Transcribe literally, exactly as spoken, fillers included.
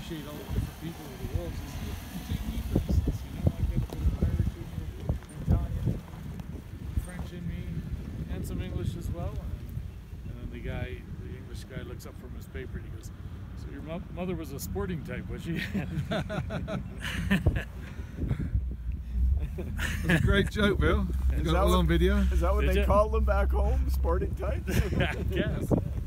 appreciate all the different people of the world. This is a T V, for instance, you know, I get a bit of Irish in me, Italian, French in me, and some English as well. And then the guy, the English guy, looks up from his paper and he goes, "So your mo mother was a sporting type, was she?" That's a great joke, Bill. You got it all on video. Is that what Did they ya? call them back home? Sporting type? I guess.